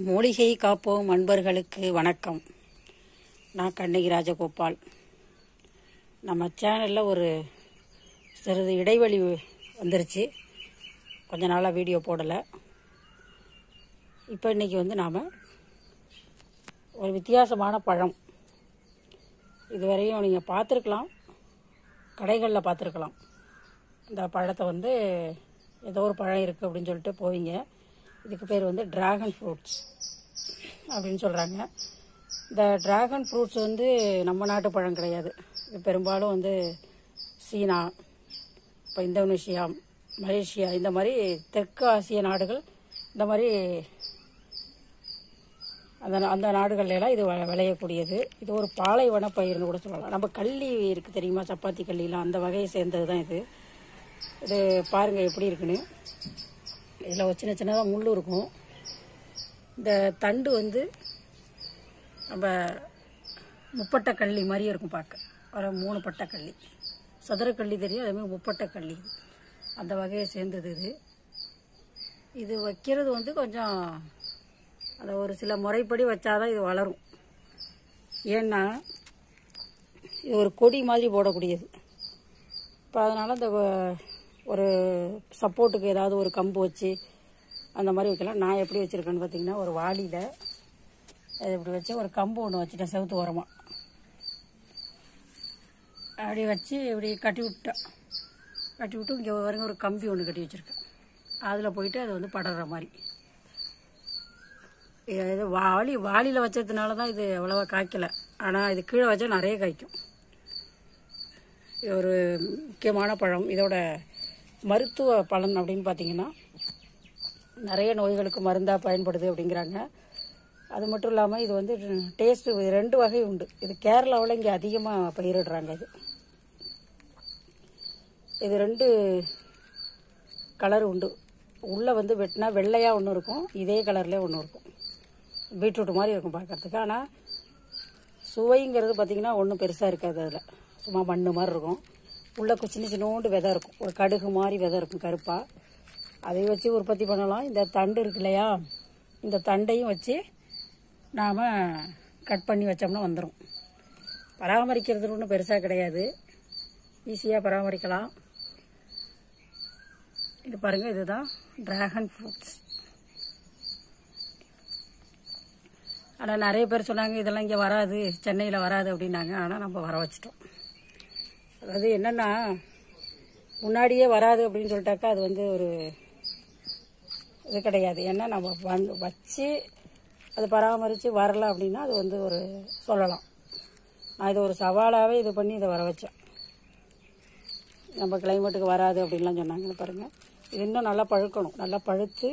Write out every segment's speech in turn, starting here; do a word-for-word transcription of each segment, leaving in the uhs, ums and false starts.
மூலிகை காப்போம் அன்பர்களுக்கு வணக்கம். நான் கண்ணகி ராஜகோபால். நம்ம சேனலில் ஒரு சிறிது இடைவெளி வந்துருச்சு, கொஞ்ச நாளாக வீடியோ போடலை. இப்போ இன்றைக்கி வந்து நாம் ஒரு வித்தியாசமான பழம், இதுவரையும் நீங்கள் பார்த்துருக்கலாம், கடைகளில் பார்த்துருக்கலாம். இந்த பழத்தை வந்து ஏதோ ஒரு பழம் இருக்குது அப்படின்னு சொல்லிட்டு போவீங்க. இதுக்கு பேர் வந்து ட்ராகன் ஃப்ரூட்ஸ் அப்படின்னு சொல்கிறாங்க. இந்த ட்ராகன் ஃப்ரூட்ஸ் வந்து நம்ம நாட்டு பழம் கிடையாது. இது பெரும்பாலும் வந்து சீனா, இப்போ இந்தோனேஷியா, மலேசியா, இந்த மாதிரி தெற்கு ஆசிய நாடுகள், இந்த மாதிரி அந்த அந்த நாடுகள்லாம் இது விளையக்கூடியது. இது ஒரு பாலைவன பயிர்னு கூட சொல்லலாம். நம்ம கள்ளி இருக்குது தெரியுமா, சப்பாத்தி கள்ளிலாம், அந்த வகையை சேர்ந்தது தான் இது. இது பாருங்கள் எப்படி இருக்குன்னு. இதில் ஒரு சின்ன சின்னதாக முள் இருக்கும். இந்த தண்டு வந்து நம்ம முப்பட்டை கள்ளி மாதிரியே இருக்கும் பார்க்க. ஒரு மூணு பட்டை கள்ளி, சதுரக்கள்ளி தெரியும், அதேமாதிரி முப்பட்டை கள்ளி, அந்த வகையை சேர்ந்தது இது. இது வைக்கிறது வந்து கொஞ்சம் அந்த ஒரு சில முறைப்படி வச்சாதான் இது வளரும். ஏன்னா இது ஒரு கொடி மாதிரி போடக்கூடியது. இப்போ அதனால் இந்த ஒரு சப்போர்ட்டுக்கு ஏதாவது ஒரு கம்பு வச்சு அந்த மாதிரி வைக்கலாம். நான் எப்படி வச்சுருக்கேன்னு பார்த்தீங்கன்னா, ஒரு வாளியில் அது இப்படி வச்சு ஒரு கம்பு ஒன்று வச்சுட்டேன், செவுத்து ஓரமாக அப்படி வச்சு இப்படி கட்டி விட்டேன். கட்டி விட்டு இங்கே வரைக்கும் ஒரு கம்பி ஒன்று கட்டி வச்சுருக்கேன். அதில் போயிட்டு அது வந்து படற மாதிரி. இது வாளி வாளியில் வச்சதுனால தான் இது அவ்வளோவா காய்க்கலை. ஆனால் இது கீழே வச்சா நிறைய காய்க்கும். இது ஒரு முக்கியமான பழம். இதோட மருத்துவ பலன் அப்படின்னு பார்த்தீங்கன்னா, நிறைய நோய்களுக்கு மருந்தாக பயன்படுது அப்படிங்கிறாங்க. அது மட்டும் இல்லாமல் இது வந்து டேஸ்ட்டு ரெண்டு வகை உண்டு. இது கேரளாவில் இங்கே அதிகமாக பயிரிடுறாங்க. இது இது ரெண்டு கலர் உண்டு. உள்ளே வந்து வெட்டினா வெள்ளையாக ஒன்று இருக்கும், இதே கலர்லேயே ஒன்று இருக்கும், பீட்ரூட் மாதிரி இருக்கும் பார்க்குறதுக்கு. ஆனால் சுவைங்கிறது பார்த்திங்கன்னா ஒன்றும் பெருசாக இருக்காது. அதில் சும்மா மண் மாதிரி இருக்கும். உள்ளே சின்ன சின்னோண்டு விதை இருக்கும், ஒரு கடுகு மாதிரி விதை இருக்கும் கருப்பாக. அதை வச்சு உற்பத்தி பண்ணலாம். இந்த தண்டு இருக்கு இல்லையா, இந்த தண்டையும் வச்சு நாம் கட் பண்ணி வச்சோம்னா வந்துடும். பராமரிக்கிறது ஒன்றும் பெருசாக கிடையாது, ஈஸியாக பராமரிக்கலாம். இது பாருங்கள், இதுதான் ட்ராகன் ஃப்ரூட்ஸ். ஆனால் நிறைய பேர் சொன்னாங்க இதெல்லாம் இங்கே வராது, சென்னையில் வராது அப்படின்னாங்க. ஆனால் நம்ம வர வச்சிட்டோம். அதாவது என்னென்னா, முன்னாடியே வராது அப்படின்னு சொல்லிட்டாக்கா அது வந்து ஒரு இது கிடையாது. ஏன்னா நம்ம வந்து வச்சு அது பராமரித்து வரலாம் அப்படின்னா அது வந்து ஒரு சொல்லலாம். நான் இது ஒரு சவாலாகவே இது பண்ணி இதை வர வச்சேன். நம்ம கிளைமேட்டுக்கு வராது அப்படின்லாம் சொன்னாங்கன்னு பாருங்கள். இது இன்னும் நல்லா பழுக்கணும், நல்லா பழுத்து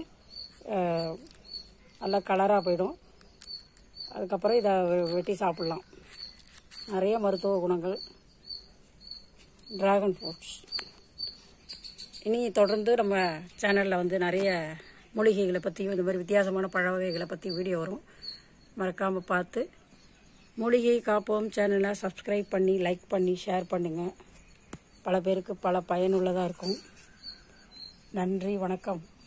நல்லா கலராக போயிடும். அதுக்கப்புறம் இதை வெட்டி சாப்பிட்லாம். நிறைய மருத்துவ குணங்கள் ட்ராகன் ஃப்ரூட்ஸ். இனி தொடர்ந்து நம்ம சேனலில் வந்து நிறைய மூலிகைகளை பற்றியும் இந்த மாதிரி வித்தியாசமான பழ வகைகளை பற்றி வீடியோ வரும். மறக்காமல் பார்த்து மூலிகை காப்போம் சேனலை சப்ஸ்கிரைப் பண்ணி, லைக் பண்ணி, ஷேர் பண்ணுங்கள். பல பேருக்கு பல பயனுள்ளதாக இருக்கும். நன்றி, வணக்கம்.